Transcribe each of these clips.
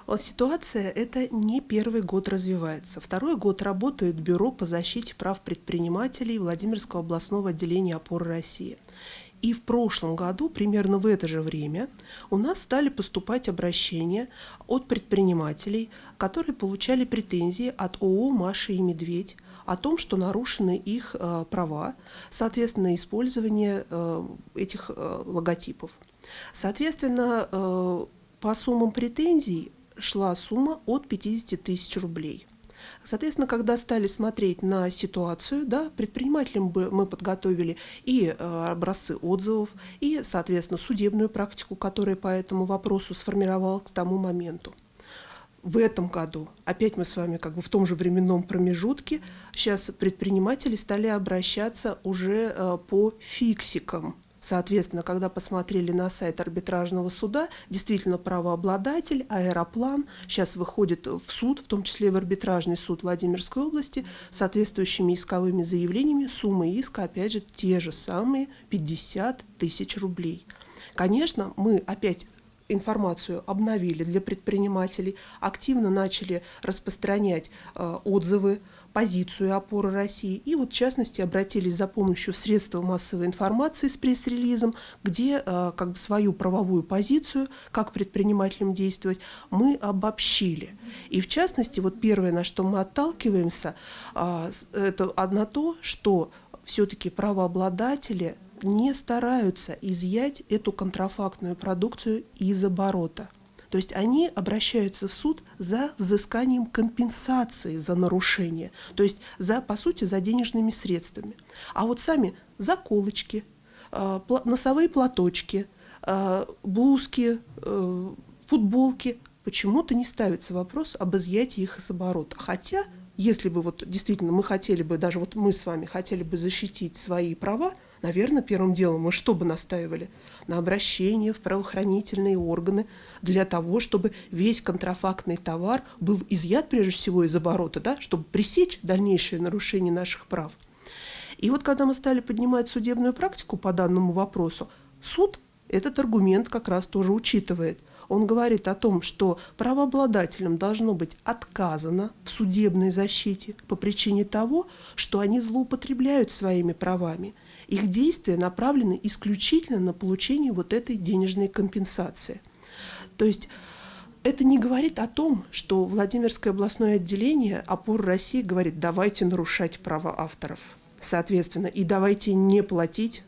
Ситуация эта не первый год развивается. Второй год работает Бюро по защите прав предпринимателей Владимирского областного отделения «Опоры России». И в прошлом году, примерно в это же время, у нас стали поступать обращения от предпринимателей, которые получали претензии от ООО «Маша и Медведь» о том, что нарушены их права, соответственно, использование этих логотипов. Соответственно, по суммам претензий шла сумма от 50 тысяч рублей. Соответственно, когда стали смотреть на ситуацию, да, предпринимателям мы подготовили и образцы отзывов, и, соответственно, судебную практику, которая по этому вопросу сформировалась к тому моменту. В этом году, опять мы с вами в том же временном промежутке, сейчас предприниматели стали обращаться уже по фиксикам. Соответственно, когда посмотрели на сайт арбитражного суда, действительно правообладатель, аэроплан сейчас выходит в суд, в том числе в арбитражный суд Владимирской области, с соответствующими исковыми заявлениями. Суммы иска, опять же, те же самые 50 тысяч рублей. Конечно, мы опять информацию обновили для предпринимателей, активно начали распространять отзывы, позицию «Опоры России». И вот, в частности, обратились за помощью в средства массовой информации с пресс-релизом, где свою правовую позицию, как предпринимателям действовать, мы обобщили. И, в частности, вот первое, на что мы отталкиваемся, это на то, что все-таки правообладатели не стараются изъять эту контрафактную продукцию из оборота. То есть они обращаются в суд за взысканием компенсации за нарушение, то есть по сути, за денежными средствами. А вот сами заколочки, носовые платочки, блузки, футболки, почему-то не ставится вопрос об изъятии их из оборота. Хотя, если бы действительно мы хотели бы, даже мы с вами хотели бы защитить свои права, наверное, первым делом мы что бы настаивали? На обращение в правоохранительные органы для того, чтобы весь контрафактный товар был изъят прежде всего из оборота, да, чтобы пресечь дальнейшее нарушение наших прав. И вот когда мы стали поднимать судебную практику по данному вопросу, суд этот аргумент как раз тоже учитывает. Он говорит о том, что правообладателям должно быть отказано в судебной защите по причине того, что они злоупотребляют своими правами. Их действия направлены исключительно на получение вот этой денежной компенсации. То есть это не говорит о том, что Владимирское областное отделение «Опоры России» говорит: давайте нарушать права авторов, соответственно, и давайте не платить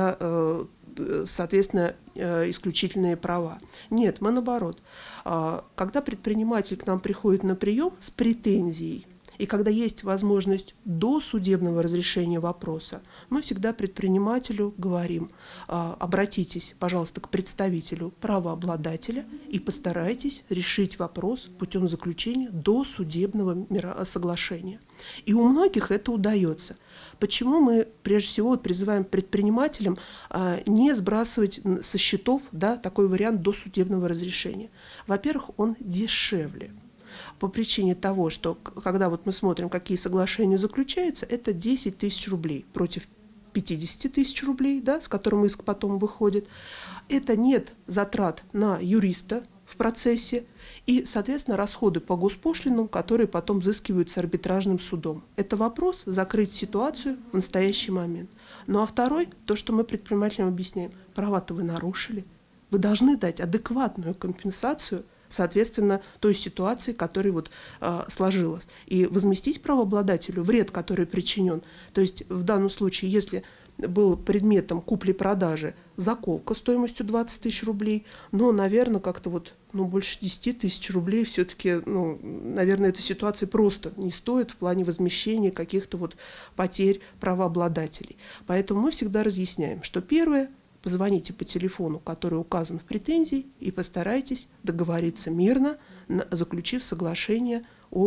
за, соответственно, исключительные права. Нет, мы наоборот. Когда предприниматель к нам приходит на прием с претензией, и когда есть возможность досудебного разрешения вопроса, мы всегда предпринимателю говорим: обратитесь, пожалуйста, к представителю правообладателя и постарайтесь решить вопрос путем заключения досудебного соглашения. И у многих это удается. Почему мы, прежде всего, призываем предпринимателям не сбрасывать со счетов, да, такой вариант досудебного разрешения? Во-первых, он дешевле. По причине того, что когда мы смотрим, какие соглашения заключаются, это 10 тысяч рублей против 50 тысяч рублей, да, с которым иск потом выходит. Это нет затрат на юриста в процессе и, соответственно, расходы по госпошлинам, которые потом взыскиваются арбитражным судом. Это вопрос закрыть ситуацию в настоящий момент. Ну а второй, то, что мы предпринимателям объясняем: права-то вы нарушили, вы должны дать адекватную компенсацию, соответственно, той ситуации, которая сложилась, и возместить правообладателю вред, который причинен. То есть в данном случае, если был предметом купли-продажи заколка стоимостью 20 тысяч рублей, но, наверное, больше 10 тысяч рублей все-таки, наверное, эта ситуация просто не стоит в плане возмещения каких-то потерь правообладателей. Поэтому мы всегда разъясняем, что первое: позвоните по телефону, который указан в претензии, и постарайтесь договориться мирно, заключив соглашение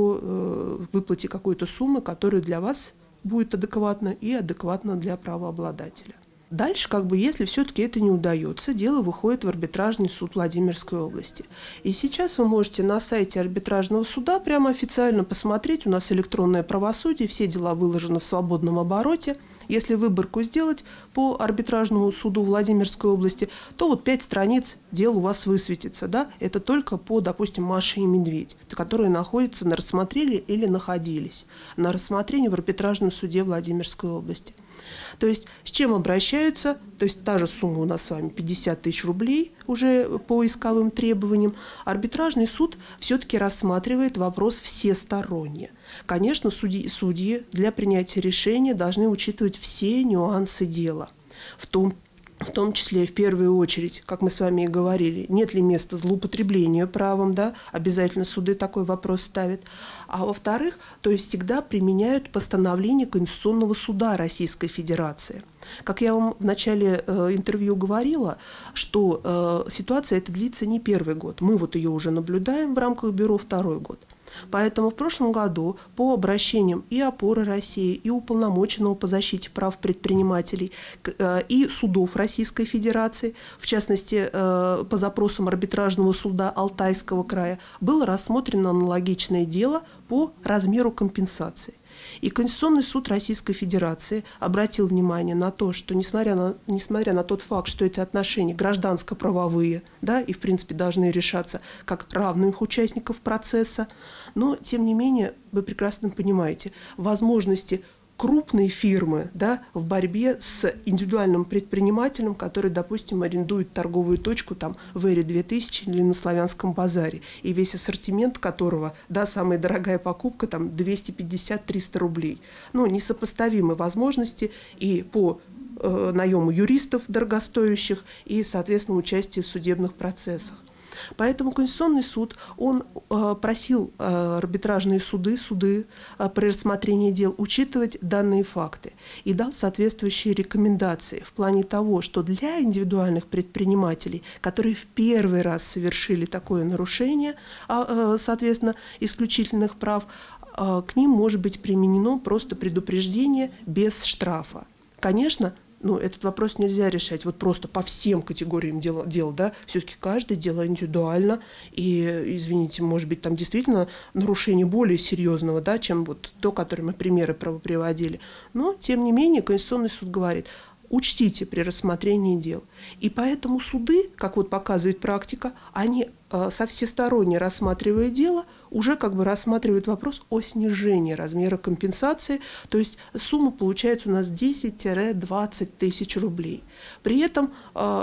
о выплате какой-то суммы, которая для вас будет адекватна и адекватна для правообладателя. Дальше, если все-таки это не удается, дело выходит в арбитражный суд Владимирской области. И сейчас вы можете на сайте арбитражного суда прямо официально посмотреть, у нас электронное правосудие, все дела выложены в свободном обороте. Если выборку сделать по арбитражному суду Владимирской области, то вот 5 страниц дел у вас высветится. Да? Это только по, допустим, Маше и Медведь, которые находятся на рассмотрении или находились на рассмотрении в арбитражном суде Владимирской области. То есть с чем обращаются, то есть та же сумма у нас с вами 50 тысяч рублей уже по исковым требованиям. Арбитражный суд все-таки рассматривает вопрос всесторонне. Конечно, судьи для принятия решения должны учитывать все нюансы дела, в том числе, в первую очередь, как мы с вами и говорили, нет ли места злоупотреблению правом, да, обязательно суды такой вопрос ставят. А во-вторых, то есть всегда применяют постановление Конституционного суда Российской Федерации. Как я вам в начале интервью говорила, что ситуация эта длится не первый год. Мы вот ее уже наблюдаем в рамках бюро второй год. Поэтому в прошлом году по обращениям и «Опоры России», и Уполномоченного по защите прав предпринимателей, и судов Российской Федерации, в частности, по запросам арбитражного суда Алтайского края, было рассмотрено аналогичное дело по размеру компенсации. И Конституционный суд Российской Федерации обратил внимание на то, что несмотря на тот факт, что эти отношения гражданско-правовые, да, и в принципе должны решаться как равных участников процесса, но тем не менее, вы прекрасно понимаете, возможности крупные фирмы, да, в борьбе с индивидуальным предпринимателем, который, допустим, арендует торговую точку там, в Эре 2000 или на Славянском базаре, и весь ассортимент которого, да, самая дорогая покупка, там 250-300 рублей. Ну, несопоставимые возможности и по наему юристов дорогостоящих, и, соответственно, участие в судебных процессах. Поэтому Конституционный суд, он просил арбитражные суды при рассмотрении дел учитывать данные факты и дал соответствующие рекомендации в плане того, что для индивидуальных предпринимателей, которые в первый раз совершили такое нарушение, соответственно, исключительных прав, к ним может быть применено просто предупреждение без штрафа. Конечно, этот вопрос нельзя решать вот просто по всем категориям дел, да, все-таки каждое дело индивидуально, и, извините, может быть, там действительно нарушение более серьезного, да, чем вот то, которое мы примеры приводили. Но, тем не менее, Конституционный суд говорит, учтите при рассмотрении дел. И поэтому суды, как вот показывает практика, они со всесторонне рассматривая дело, уже как бы рассматривают вопрос о снижении размера компенсации, то есть сумма получается у нас 10-20 тысяч рублей. При этом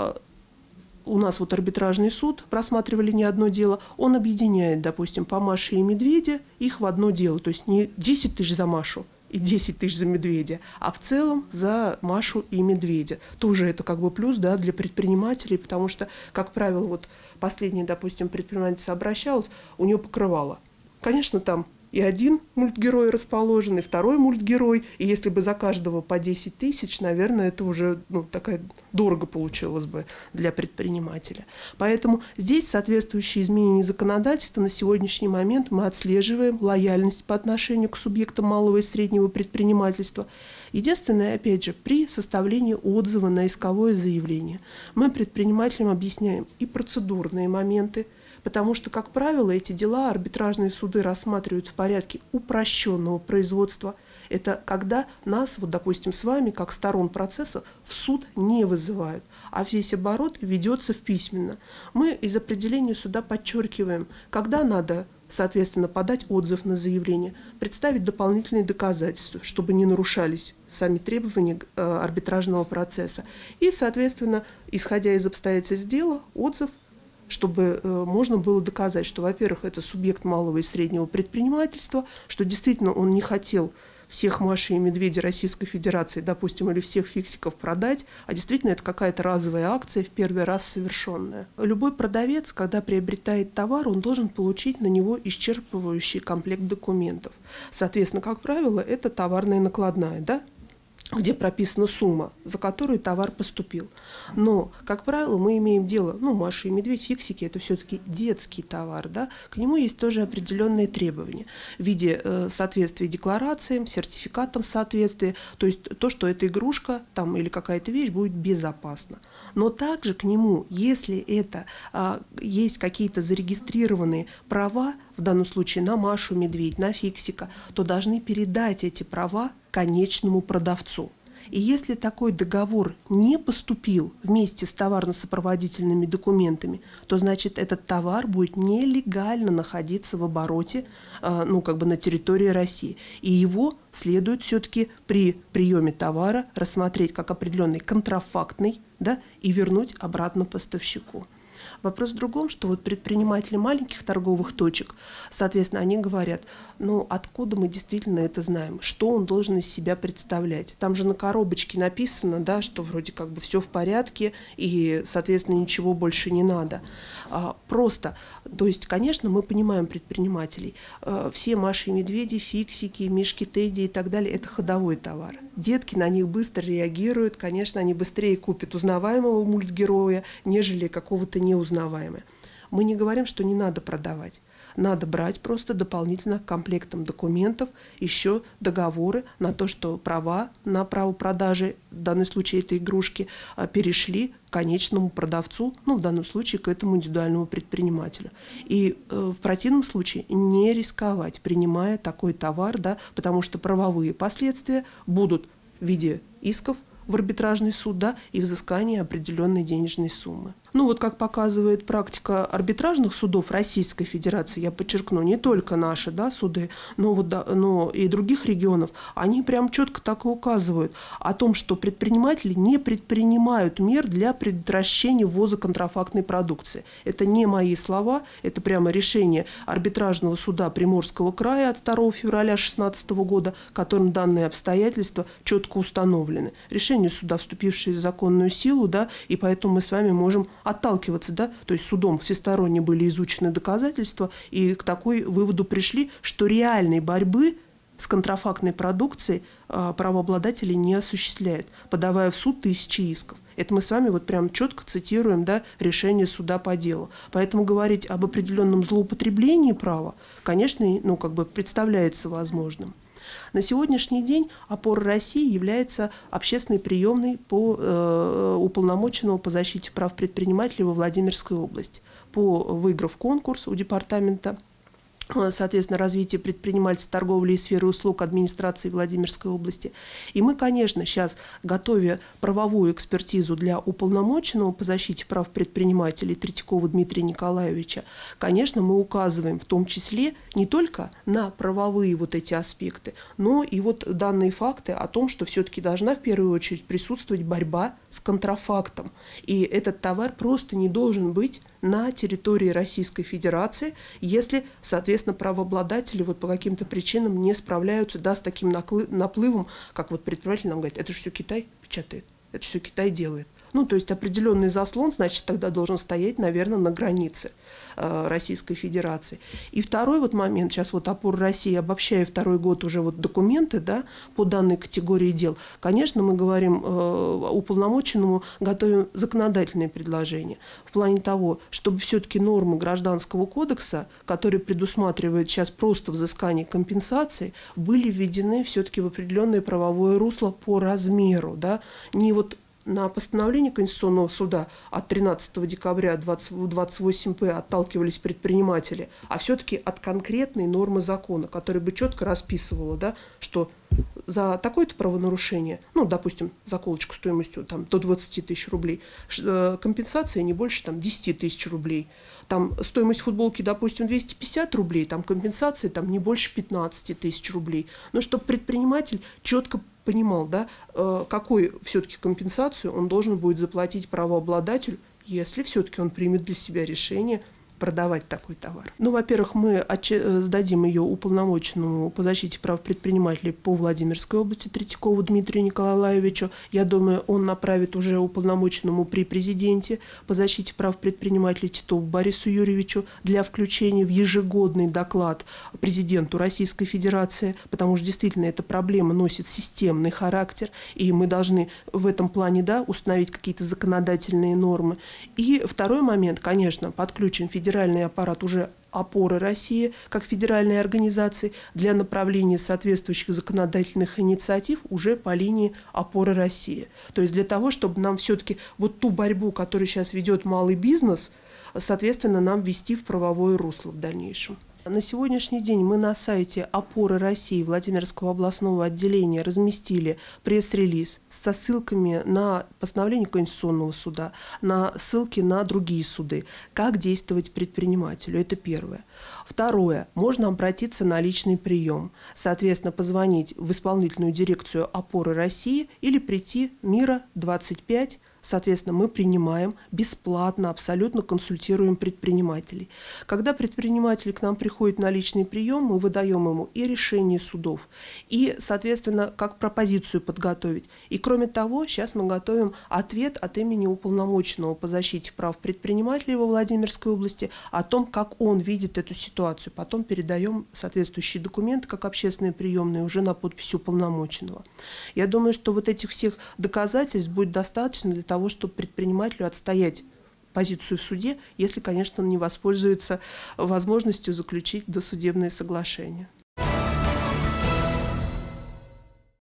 у нас вот арбитражный суд, просматривали не одно дело, он объединяет, допустим, по Маше и Медведя их в одно дело, то есть не 10 тысяч за Машу и 10 тысяч за Медведя, а в целом за Машу и Медведя. Тоже это как бы плюс, да, для предпринимателей, потому что, как правило, вот последняя, допустим, предпринимательница обращалась, у нее покрывало. Конечно, там и один мультгерой расположен, и второй мультгерой, и если бы за каждого по 10 тысяч, наверное, это уже такая дорого получилось бы для предпринимателя. Поэтому здесь соответствующие изменения законодательства на сегодняшний момент мы отслеживаем лояльность по отношению к субъектам малого и среднего предпринимательства. Единственное, опять же, при составлении отзыва на исковое заявление мы предпринимателям объясняем и процедурные моменты, потому что, как правило, эти дела арбитражные суды рассматривают в порядке упрощенного производства. Это когда нас, вот, допустим, с вами, как сторон процесса, в суд не вызывают, а весь оборот ведется письменно. Мы из определения суда подчеркиваем, когда надо, соответственно, подать отзыв на заявление, представить дополнительные доказательства, чтобы не нарушались сами требования арбитражного процесса. И, соответственно, исходя из обстоятельств дела, отзыв, чтобы можно было доказать, что, во-первых, это субъект малого и среднего предпринимательства, что действительно он не хотел всех Маши и Медведя Российской Федерации, допустим, или всех фиксиков продать, а действительно это какая-то разовая акция, в первый раз совершенная. Любой продавец, когда приобретает товар, он должен получить на него исчерпывающий комплект документов. Соответственно, как правило, это товарная накладная, да? Где прописана сумма, за которую товар поступил. Но, как правило, мы имеем дело, Маша и Медведь, фиксики – это все-таки детский товар, да? К нему есть тоже определенные требования в виде соответствия декларациям, сертификатам соответствия, то есть то, что эта игрушка там, или какая-то вещь будет безопасна. Но также к нему, если это есть какие-то зарегистрированные права, в данном случае на Машу Медведь, на фиксика, то должны передать эти права конечному продавцу. И если такой договор не поступил вместе с товарно-сопроводительными документами, то значит этот товар будет нелегально находиться в обороте, на территории России. И его следует все-таки при приеме товара рассмотреть как определенный контрафактный, да, и вернуть обратно поставщику. Вопрос в другом, что вот предприниматели маленьких торговых точек, соответственно, они говорят, откуда мы действительно это знаем, что он должен из себя представлять. Там же на коробочке написано, да, что вроде как бы все в порядке и, соответственно, ничего больше не надо. То есть, конечно, мы понимаем предпринимателей. Все Маши и Медведи, фиксики, Мишки, Тедди и так далее – это ходовой товар. Детки на них быстро реагируют, конечно, они быстрее купят узнаваемого мультгероя, нежели какого-то неузнаваемого. Мы не говорим, что не надо продавать. Надо брать просто дополнительно к комплектам документов еще договоры на то, что права на право продажи, в данном случае этой игрушки, перешли к конечному продавцу, в данном случае к этому индивидуальному предпринимателю. И в противном случае не рисковать, принимая такой товар, да, потому что правовые последствия будут в виде исков в арбитражный суд, да, и взыскание определенной денежной суммы. Как показывает практика арбитражных судов Российской Федерации, я подчеркну, не только наши, да, суды, но и других регионов, они прям четко так и указывают о том, что предприниматели не предпринимают мер для предотвращения ввоза контрафактной продукции. Это не мои слова, это прямо решение арбитражного суда Приморского края от 2 февраля 2016 года, которым данные обстоятельства четко установлены. Решение суда, вступившее в законную силу, да, и поэтому мы с вами можем отталкиваться, да, то есть судом всесторонне были изучены доказательства, и к такой выводу пришли, что реальной борьбы с контрафактной продукцией правообладатели не осуществляют, подавая в суд тысячи исков. Это мы с вами прям четко цитируем, да, решение суда по делу. Поэтому говорить об определенном злоупотреблении права, конечно, представляется возможным. На сегодняшний день «Опора России» является общественной приемной уполномоченного по защите прав предпринимателей во Владимирской области. Выиграв конкурс у департамента, соответственно, развития предпринимательства, торговли и сферы услуг администрации Владимирской области. И мы, конечно, сейчас, готовя правовую экспертизу для уполномоченного по защите прав предпринимателей Третьякова Дмитрия Николаевича, конечно, мы указываем в том числе не только на правовые эти аспекты, но и данные факты о том, что все-таки должна в первую очередь присутствовать борьба с контрафактом. И этот товар просто не должен быть на территории Российской Федерации, если, соответственно, правообладатели по каким-то причинам не справляются, да, с таким наплывом, как предприниматель нам говорит, это же все Китай печатает, это все Китай делает. То есть определенный заслон, значит, тогда должен стоять, наверное, на границе Российской Федерации. И второй момент, сейчас «Опора России», обобщая второй год уже документы, да, по данной категории дел, конечно, мы говорим уполномоченному, готовим законодательные предложения в плане того, чтобы все-таки нормы Гражданского кодекса, которые предусматривают сейчас просто взыскание компенсаций, были введены все-таки в определенное правовое русло по размеру, да, не на постановление Конституционного суда от 13 декабря 28П отталкивались предприниматели, а все-таки от конкретной нормы закона, которая бы четко расписывала, да, что за такое-то правонарушение, допустим, заколочку стоимостью до 20 тысяч рублей, компенсация не больше 10 тысяч рублей. Стоимость футболки, допустим, 250 рублей, компенсация не больше 15 тысяч рублей. Но чтобы предприниматель четко понимал, да, какую все-таки компенсацию он должен будет заплатить правообладателю, если все-таки он примет для себя решение продавать такой товар. Во-первых, мы сдадим ее уполномоченному по защите прав предпринимателей по Владимирской области Третьякову Дмитрию Николаевичу. Я думаю, он направит уже уполномоченному при президенте по защите прав предпринимателей Титову Борису Юрьевичу для включения в ежегодный доклад президенту Российской Федерации, потому что действительно эта проблема носит системный характер, и мы должны в этом плане, да, установить какие-то законодательные нормы. И второй момент, конечно, подключим федеральный аппарат уже «Опоры России» как федеральной организации для направления соответствующих законодательных инициатив уже по линии «Опоры России». То есть для того, чтобы нам все-таки ту борьбу, которую сейчас ведет малый бизнес, соответственно, нам ввести в правовое русло в дальнейшем. На сегодняшний день мы на сайте «Опоры России» Владимирского областного отделения разместили пресс-релиз со ссылками на постановление Конституционного суда, на ссылки на другие суды, как действовать предпринимателю. Это первое. Второе. Можно обратиться на личный прием. Соответственно, позвонить в исполнительную дирекцию «Опоры России» или прийти Мира 25. Соответственно, мы принимаем бесплатно, абсолютно консультируем предпринимателей. Когда предприниматель к нам приходит на личный прием, мы выдаем ему и решение судов, и, соответственно, как пропозицию подготовить. И, кроме того, сейчас мы готовим ответ от имени уполномоченного по защите прав предпринимателей во Владимирской области о том, как он видит эту ситуацию. Потом передаем соответствующие документы, как общественные приемные, уже на подпись уполномоченного. Я думаю, что вот этих всех доказательств будет достаточно для того, чтобы предпринимателю отстоять позицию в суде, если, конечно, он не воспользуется возможностью заключить досудебное соглашение.